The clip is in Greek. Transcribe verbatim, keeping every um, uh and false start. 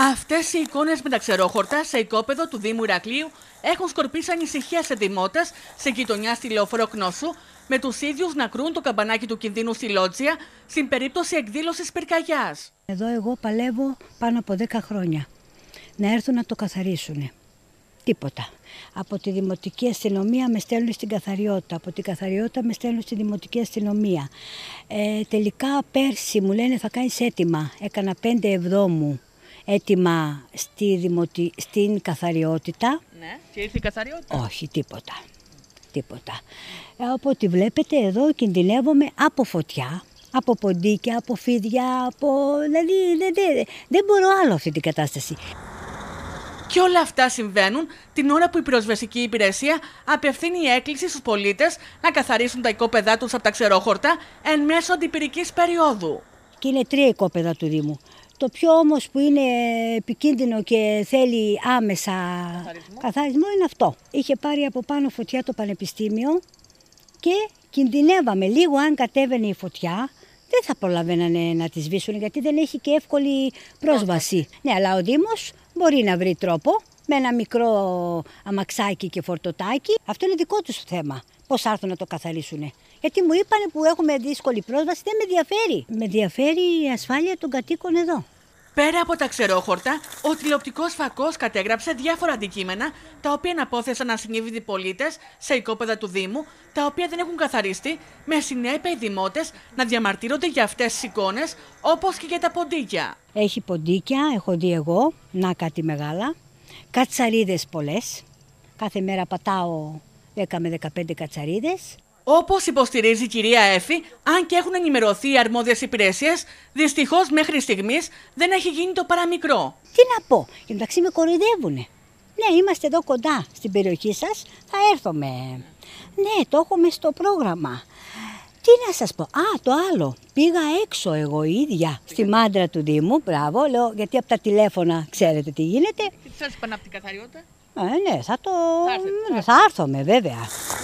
Αυτές οι εικόνες με τα ξερόχορτα σε οικόπεδο του Δήμου Ηρακλείου έχουν σκορπίσει ανησυχία σε δημότες σε γειτονιά στη Λεωφόρο Κνώσου, με τους ίδιους να κρούν το καμπανάκι του κινδύνου στη Λότζια στην περίπτωση εκδήλωσης πυρκαγιάς. Εδώ εγώ παλεύω πάνω από δέκα χρόνια. Να έρθουν να το καθαρίσουν. Τίποτα. Από τη Δημοτική Αστυνομία με στέλνουν στην Καθαριότητα, από την Καθαριότητα με στέλνουν στη Δημοτική Αστυνομία. Ε, τελικά πέρσι μου λένε θα κάνεις έτοιμα. Έκανα πέντε εβδόμου έτοιμα στη δημοτι... στην Καθαριότητα. Ναι, και ήρθε η Καθαριότητα. Όχι, τίποτα. Τίποτα. Ε, οπότε βλέπετε εδώ κινδυνεύομαι από φωτιά, από ποντίκια, από φίδια, από... δηλαδή δεν, δεν, δεν μπορώ άλλο αυτή την κατάσταση. Και όλα αυτά συμβαίνουν την ώρα που η πυροσβεστική υπηρεσία απευθύνει έκκληση στους πολίτες να καθαρίσουν τα οικόπεδά τους από τα ξερόχορτα εν μέσω αντιπυρικής περίοδου. Και είναι τρία οικόπεδα του Δήμου. Το πιο όμως που είναι επικίνδυνο και θέλει άμεσα καθαρισμό, καθαρισμό είναι αυτό. Είχε πάρει από πάνω φωτιά το Πανεπιστήμιο και κινδυνεύαμε λίγο αν κατέβαινε η φωτιά. Δεν θα προλαβαίνανε να τη σβήσουν γιατί δεν έχει και εύκολη πρόσβαση. Ναι, αλλά ο Δήμος μπορεί να βρει τρόπο με ένα μικρό αμαξάκι και φορτωτάκι. Αυτό είναι δικό τους θέμα. Πώς θα έρθουν να το καθαρίσουν. Γιατί μου είπανε που έχουμε δύσκολη πρόσβαση, δεν με ενδιαφέρει. Με ενδιαφέρει η ασφάλεια των κατοίκων εδώ. Πέρα από τα ξερόχορτα, ο τηλεοπτικός φακός κατέγραψε διάφορα αντικείμενα τα οποία αναπόθεσαν ασυνείδητοι πολίτες σε οικόπεδα του Δήμου, τα οποία δεν έχουν καθαριστεί, με συνέπεια οι δημότες να διαμαρτύρονται για αυτές τις εικόνες, όπως και για τα ποντίκια. Έχει ποντίκια, έχω δει εγώ, να κάτι μεγάλα, κατσαρίδες πολλές. Κάθε μέρα πατάω δέκα με δεκαπέντε κατσαρίδες. Όπως υποστηρίζει η κυρία Έφη, αν και έχουν ενημερωθεί οι αρμόδιες υπηρεσίες, δυστυχώς μέχρι στιγμής δεν έχει γίνει το παραμικρό. Τι να πω, και μεταξύ με κοροϊδεύουνε. Ναι, είμαστε εδώ κοντά στην περιοχή σας, θα έρθουμε. Ναι, το έχουμε στο πρόγραμμα. Τι να σας πω, α, το άλλο, πήγα έξω εγώ ίδια στη μάντρα του Δήμου, μπράβο, λέω, γιατί από τα τηλέφωνα ξέρετε τι γίνεται. Τι σας είπαν από την Καθαριότητα? Ε, ναι, θα το... Θα, έρθετε, θα, θα έρθουμε βέβαια.